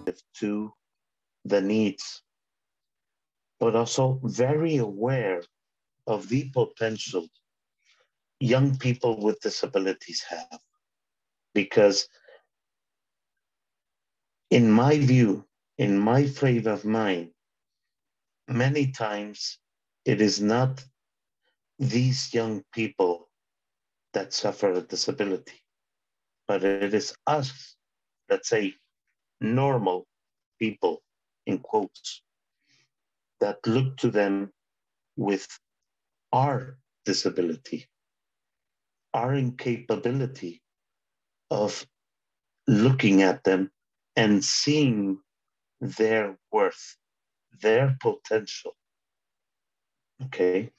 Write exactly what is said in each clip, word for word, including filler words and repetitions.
to the needs, but also very aware of the potential young people with disabilities have. Because in my view, in my frame of mind, many times it is not these young people that suffer a disability, but it is us, let's say, normal people, in quotes, that look to them with our disability, our incapability of looking at them and seeing their worth, their potential. Okay.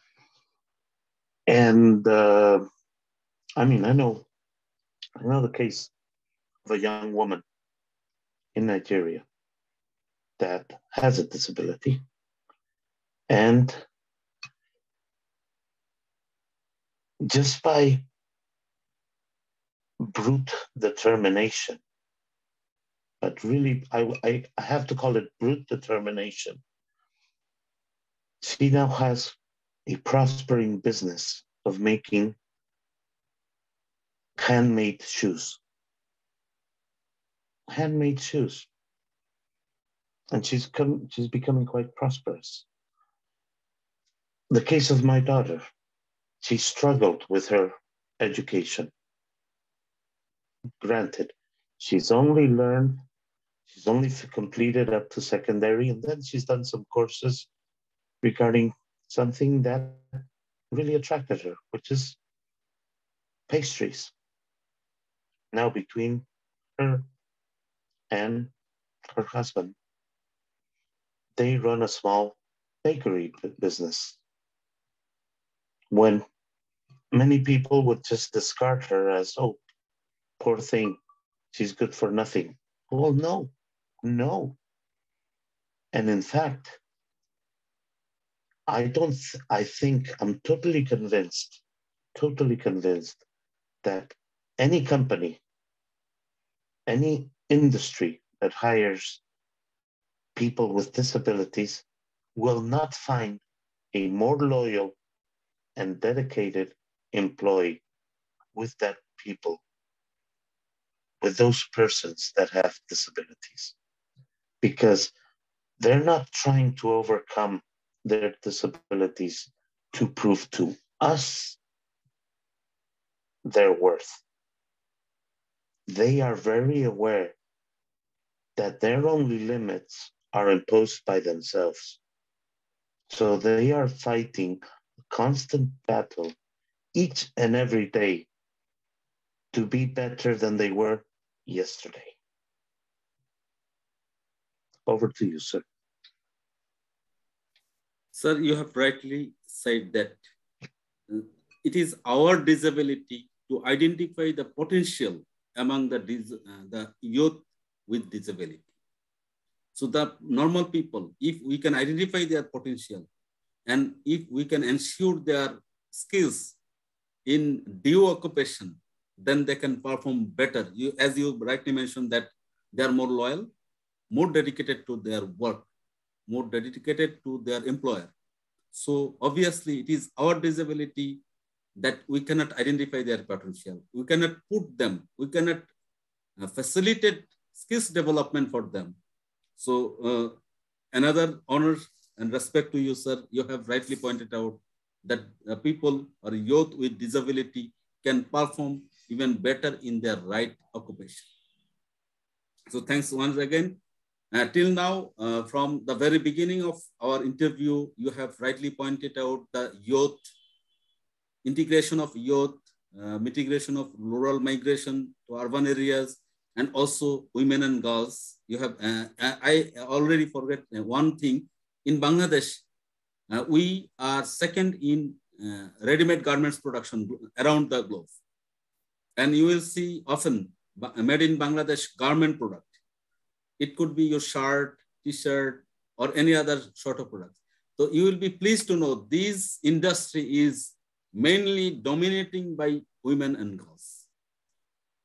And uh, I mean, I know, I know the case of a young woman in Nigeria that has a disability, and just by brute determination, but really, I, I, I have to call it brute determination, she now has a prospering business of making handmade shoes. Handmade shoes. And she's come, she's becoming quite prosperous. The case of my daughter, she struggled with her education. Granted, she's only learned, she's only completed up to secondary, and then she's done some courses regarding something that really attracted her, which is pastries. Now between her and her husband, they run a small bakery business. When many people would just discard her as, oh, poor thing, she's good for nothing. Well, no, no. And in fact, I don't, th- I think, I'm totally convinced, totally convinced that any company, any industry that hires people with disabilities will not find a more loyal and dedicated employee with that people, with those persons that have disabilities, because they're not trying to overcome their disabilities to prove to us their worth. They are very aware that their only limits are imposed by themselves. So they are fighting a constant battle each and every day to be better than they were yesterday. Over to you, sir. Sir, you have rightly said that it is our disability to identify the potential among the, uh, the youth with disability. So the normal people, if we can identify their potential and if we can ensure their skills in due occupation, then they can perform better. You, as you rightly mentioned that they are more loyal, more dedicated to their work, more dedicated to their employer. So obviously it is our disability that we cannot identify their potential. We cannot put them, we cannot uh, facilitate skills development for them. So uh, another honor and respect to you, sir. You have rightly pointed out that uh, people or youth with disability can perform even better in their right occupation. So thanks once again. Uh, till now, uh, from the very beginning of our interview, you have rightly pointed out the youth, integration of youth, uh, mitigation of rural migration to urban areas, and also women and girls. You have, uh, I already forget one thing. In Bangladesh, uh, we are second in uh, ready-made garments production around the globe. And you will see often made in Bangladesh garment product. It could be your shirt, t-shirt, or any other sort of product. So you will be pleased to know this industry is mainly dominating by women and girls.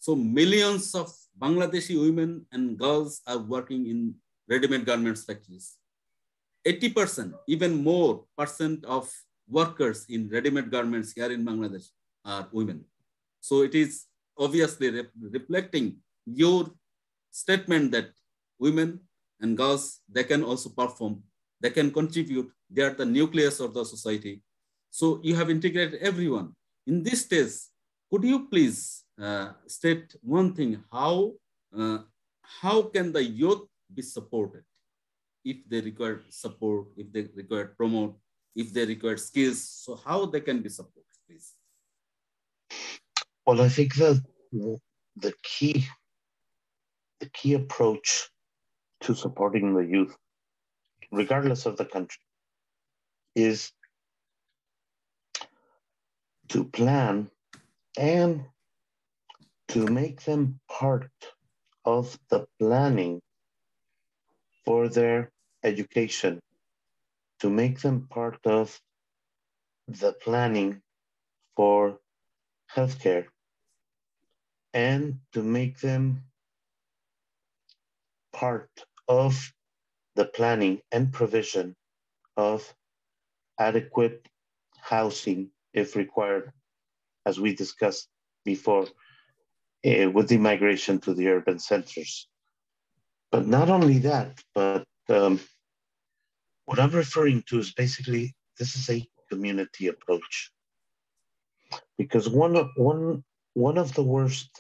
So millions of Bangladeshi women and girls are working in ready-made garments factories. eighty percent, even more percent of workers in ready-made garments here in Bangladesh are women. So it is obviously re reflecting your statement that women and girls, they can also perform, they can contribute, they are the nucleus of the society. So you have integrated everyone. In this stage, could you please uh, state one thing, how, uh, how can the youth be supported? If they require support, if they require promote, if they require skills, so how they can be supported, please? Well, I think the the key the key approach to supporting the youth, regardless of the country, is to plan and to make them part of the planning for their education, to make them part of the planning for healthcare, and to make them part of the planning and provision of adequate housing if required, as we discussed before, uh, with the migration to the urban centers. But not only that, but um, what I'm referring to is basically this is a community approach. Because one of, one, one of the worst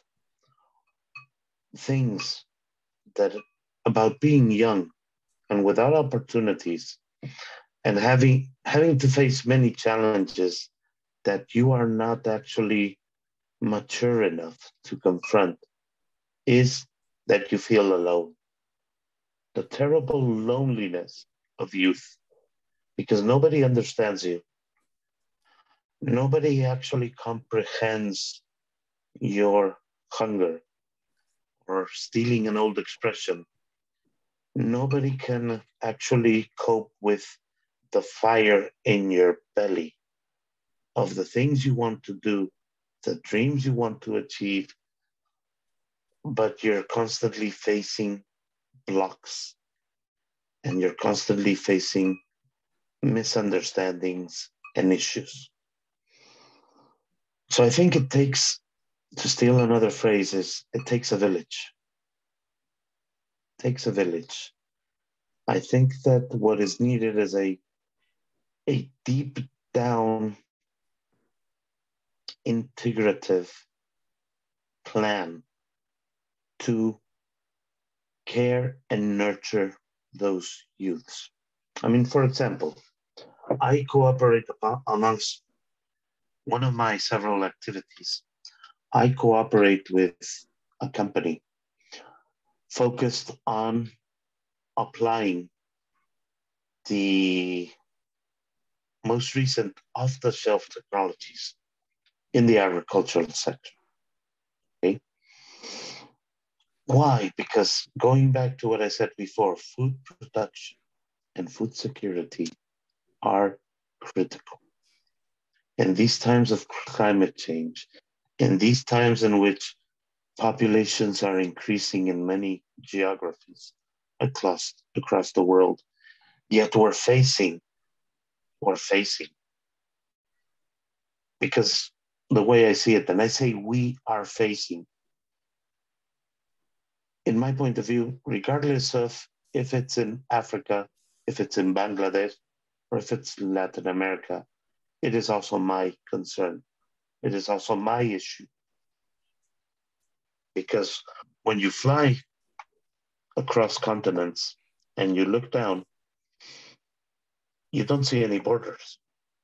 things that about being young and without opportunities and having having to face many challenges that you are not actually mature enough to confront is that you feel alone. The terrible loneliness of youth, because nobody understands you. Nobody actually comprehends your hunger, or stealing an old expression. Nobody can actually cope with the fire in your belly of the things you want to do, the dreams you want to achieve, but you're constantly facing blocks and you're constantly facing misunderstandings and issues. So I think it takes, to steal another phrase, is it takes a village. It takes a village. I think that what is needed is a, a deep down integrative plan to care and nurture those youths. I mean, for example, I cooperate amongst one of my several activities. I cooperate with a company focused on applying the most recent off-the-shelf technologies in the agricultural sector. Okay? Why? Because going back to what I said before, food production and food security are critical. In these times of climate change, in these times in which populations are increasing in many geographies across, across the world, yet we're facing, we're facing, because the way I see it, and I say we are facing, in my point of view, regardless of if it's in Africa, if it's in Bangladesh, or if it's Latin America, it is also my concern. It is also my issue. Because when you fly across continents and you look down, you don't see any borders.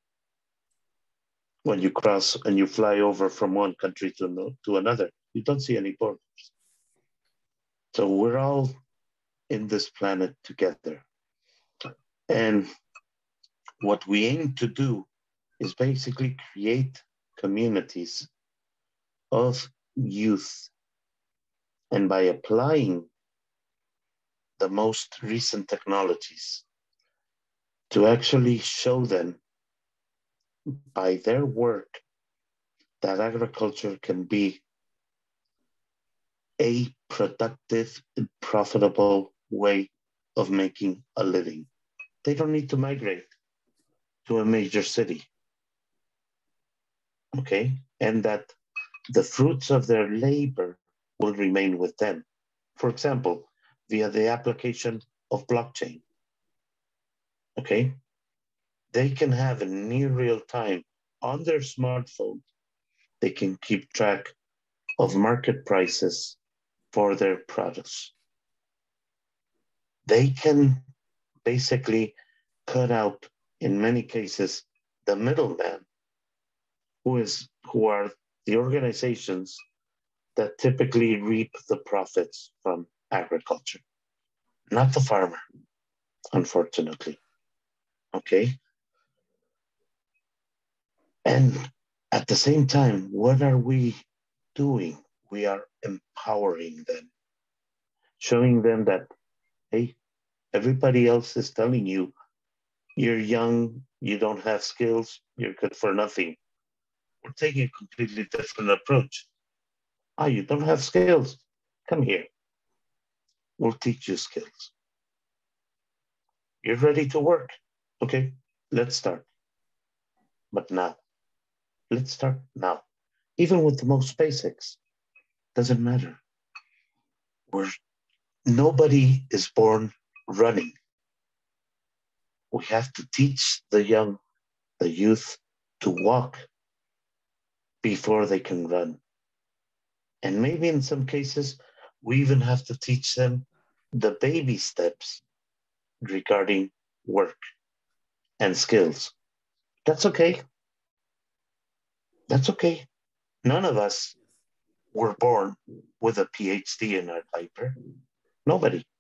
When you cross and you fly over from one country to, no, to another, you don't see any borders. So we're all in this planet together. And what we aim to do is basically create communities of youth. And by applying the most recent technologies to actually show them by their work that agriculture can be a productive and profitable way of making a living. They don't need to migrate to a major city, okay? And that the fruits of their labor will remain with them. For example, via the application of blockchain, okay? They can have in near real time on their smartphone, they can keep track of market prices for their products. They can basically cut out, in many cases, the middleman, who is who are the organizations that typically reap the profits from agriculture, not the farmer, unfortunately. Okay. And at the same time, what are we doing? We are empowering them, showing them that, hey, everybody else is telling you you're young, you don't have skills, you're good for nothing. We're taking a completely different approach. Ah, you don't have skills? Come here. We'll teach you skills. You're ready to work? Okay, let's start. But now, let's start now. Even with the most basics, doesn't matter. We're, nobody is born running. We have to teach the young, the youth, to walk before they can run. And maybe in some cases, we even have to teach them the baby steps regarding work and skills. That's okay. That's okay. None of us were born with a PhD in our diaper. Nobody.